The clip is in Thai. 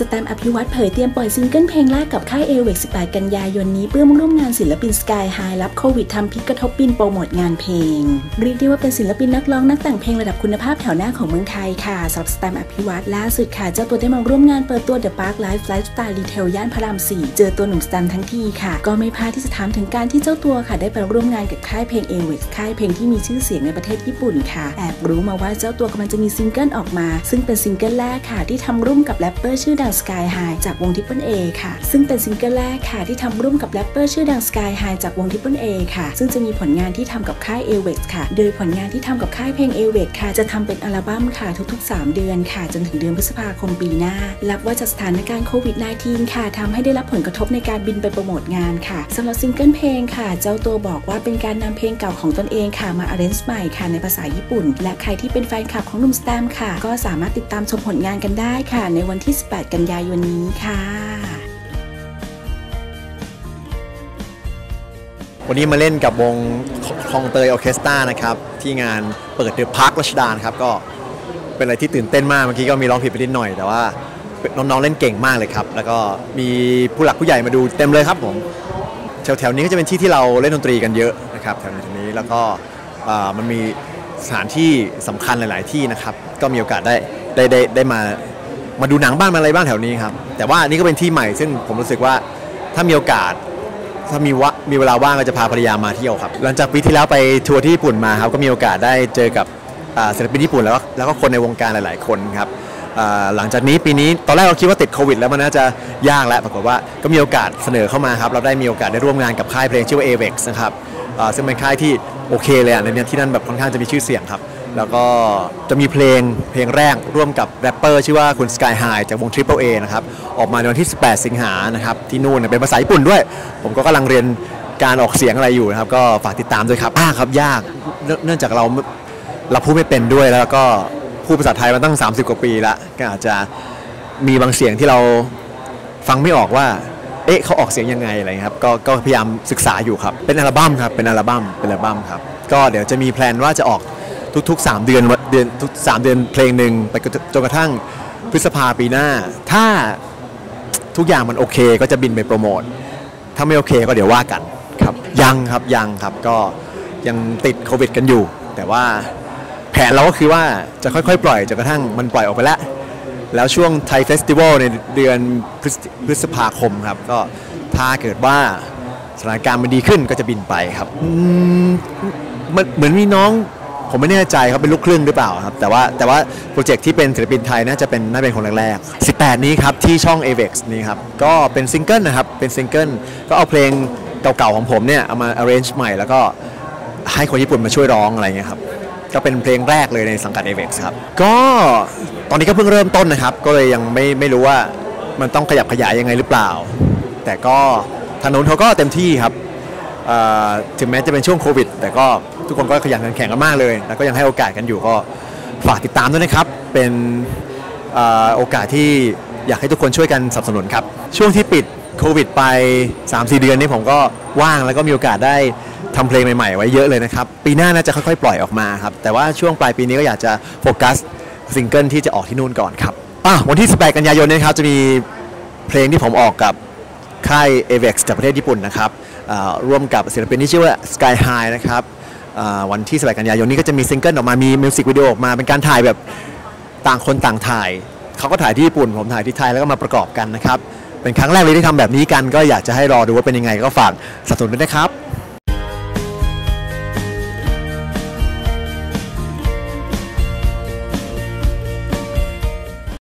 สแตมป์ อภิวัตเผยเตรียมปล่อยซิงเกิลเพลงแรกกับค่าย AWEX 18 กันยายนนี้เพื่อร่วมงานศิลปิน Sky High รับโควิดทำพิษกระทบบินโปรโมทงานเพลงเรียกได้ว่าเป็นศิลปินนักร้องนักแต่งเพลงระดับคุณภาพแถวหน้าของเมืองไทยค่ะสำหรับสแตมป์ อภิวัตล่าสุดค่ะเจ้าตัวได้มาร่วมงานเปิดตัว The Park Life Lifestyle Retail ย่านพระราม 4 เจอตัวหนุ่มสแตมป์ทั้งทีค่ะก็ไม่พลาดที่จะถามถึงการที่เจ้าตัวค่ะได้ไปร่วมงานกับค่ายเพลง AWEX ค่ายเพลงที่มีชื่อเสียงในประเทศญี่ปุ่นค่ะแอบรู้มาว่าเจ้าตัวกำลังจะมีซิงเกิลออกมาซึ่งเป็นซิงเกิลแรกค่ะที่ทำร่วมกับแรปเปอร์ชื่อดัง Sky High จากวง Triple A ค่ะซึ่งเป็นซิงเกิลแรกค่ะที่ทำร่วมกับแรปเปอร์ชื่อดัง Sky High จากวง Triple A ค่ะซึ่งจะมีผลงานที่ทำกับค่าย AWEX ค่ะโดยผลงานที่ทำกับค่ายเพลง AWEX ค่ะจะทำเป็นอัลบั้มค่ะทุกๆ3 เดือนค่ะจนถึงเดือนพฤษภาคมปีหน้ารับว่าจากสถานการณ์โควิด -19 ค่ะทำให้ได้รับผลกระทบในการบินไปโปรโมทงานค่ะสำหรับซิงเกิลเพลงค่ะเจ้าตัวบอกว่าเป็นการนำเพลงเก่าของตนเองค่ะมา arrange ใหม่ค่ะในภาษาญี่ปุ่นและใครที่เป็นแฟนคลับของหนุ่มสแตมป์ค่ะก็สามารถติดตามชมผลงานกันได้ค่ะในวันที่ 18 กันยายนนี้ค่ะวันนี้มาเล่นกับวงคลองเตยออร์เคสตรานะครับที่งานเปิดเดอะพาร์ครัชดาครับก็เป็นอะไรที่ตื่นเต้นมากเมื่อกี้ก็มีร้องผิดไปนิดหน่อยแต่ว่าน้องๆเล่นเก่งมากเลยครับแล้วก็มีผู้หลักผู้ใหญ่มาดูเต็มเลยครับผมแถวๆนี้ก็จะเป็นที่ที่เราเล่นดนตรีกันเยอะนะครับแถวนี้แล้วก็มันมีสถานที่สำคัญหลายๆที่นะครับก็มีโอกาสได้มาดูหนังบ้างมาอะไรบ้างแถวนี้ครับแต่ว่านี่ก็เป็นที่ใหม่ซึ่งผมรู้สึกว่าถ้ามีโอกาสถ้ามีเวลาว่างก็จะพาภรรยามาเที่ยวครับหลังจากปีที่แล้วไปทัวร์ที่ญี่ปุ่นมาครับก็มีโอกาสได้เจอกับศิลปินญี่ปุ่นแล้วก็คนในวงการหลายๆคนครับหลังจากนี้ปีนี้ตอนแรกเราคิดว่าติดโควิดแล้วมันน่าจะยากแล้วปรากฏว่าก็มีโอกาสเสนอเข้ามาครับเราได้มีโอกาสได้ร่วมงานกับค่ายเพลงชื่อว่า AWEX นะครับซึ่งเป็นค่ายที่โอเคเลยในที่นั่นแบบค่อนข้างจะมีชื่อเสียงครับแล้วก็จะมีเพลงแรกร่วมกับแรปเปอร์ชื่อว่าคุณ Sky High จากวง Triple A นะครับออกมาในวันที่ 18 สิงหานะครับที่นู่นเป็นภาษาญี่ปุ่นด้วยผมก็กำลังเรียนการออกเสียงอะไรอยู่นะครับก็ฝากติดตามด้วยครับครับยากเนื่องจากเราพูดไม่เป็นด้วยแล้วก็พูดภาษาไทยมาตั้ง30 กว่าปีแล้วก็อาจจะมีบางเสียงที่เราฟังไม่ออกว่าเขาออกเสียงยังไงอะไรครับก็พยายามศึกษาอยู่ครับเป็นอัลบั้มครับเป็นอัลบั้มครับก็เดี๋ยวจะมีแพลนว่าจะออกทุกๆ3 เดือนทุก3 เดือนเพลงหนึ่งไปจนกระทั่งพฤษภาปีหน้าถ้าทุกอย่างมันโอเคก็จะบินไปโปรโมทถ้าไม่โอเคก็เดี๋ยวว่ากันครับยังครับก็ยังติดโควิดกันอยู่แต่ว่าแผนเราก็คือว่าจะค่อยๆปล่อยจนกระทั่งมันปล่อยออกไปแล้วช่วงไทยเฟสติวัลในเดือนพฤษภาคมครับก็ถ้าเกิดว่าสถานการณ์มันดีขึ้นก็จะบินไปครับเหมือนมีน้องผมไม่แน่ใจเขาเป็นลูกครึ่งหรือเปล่าครับแต่ว่าโปรเจกต์ที่เป็นศิลปินไทยน่าจะเป็นคนแรกๆ18นี้ครับที่ช่อง AWEX นี่ครับก็เป็นซิงเกิลนะครับเป็นซิงเกิลก็เอาเพลงเก่าๆของผมเนี่ยเอามา arrange ใหม่แล้วก็ให้คนญี่ปุ่นมาช่วยร้องอะไรเงี้ยครับก็เป็นเพลงแรกเลยในสังกัด AWEX ครับก็ตอนนี้ก็เพิ่งเริ่มต้นนะครับก็เลยยังไม่รู้ว่ามันต้องขยับขยายยังไงหรือเปล่าแต่ก็ทางโน้นเขาก็เต็มที่ครับถึงแม้จะเป็นช่วงโควิดแต่ก็ทุกคนก็ขยันขันแข็งกันมากเลยแล้วก็ยังให้โอกาสกันอยู่ก็ฝากติดตามด้วยนะครับเป็นโอกาสที่อยากให้ทุกคนช่วยกันสนับสนุนครับช่วงที่ปิดโควิดไป 3-4 เดือนนี้ผมก็ว่างแล้วก็มีโอกาสได้ทำเพลงใหม่ๆไว้เยอะเลยนะครับปีหน้าน่าจะค่อยๆปล่อยออกมาครับแต่ว่าช่วงปลายปีนี้ก็อยากจะโฟกัสซิงเกิลที่จะออกที่นู่นก่อนครับวันที่ 18 กันยายนนี้ครับจะมีเพลงที่ผมออกกับค่าย AWEX จากประเทศญี่ปุ่นนะครับร่วมกับศิลปินที่ชื่อว่า Sky High นะครับวันที่ 18 กันยายนนี้ก็จะมีซิงเกิลออกมามีมิวสิกวิดีโอออกมาเป็นการถ่ายแบบต่างคนต่างถ่ายเขาก็ถ่ายที่ญี่ปุ่นผมถ่ายที่ไทยแล้วก็มาประกอบกันนะครับเป็นครั้งแรกเลยที่ทำแบบนี้กันก็อยากจะให้รอดูว่าเป็นยังไงก็ฝากสนับสนุนด้วยนะครับ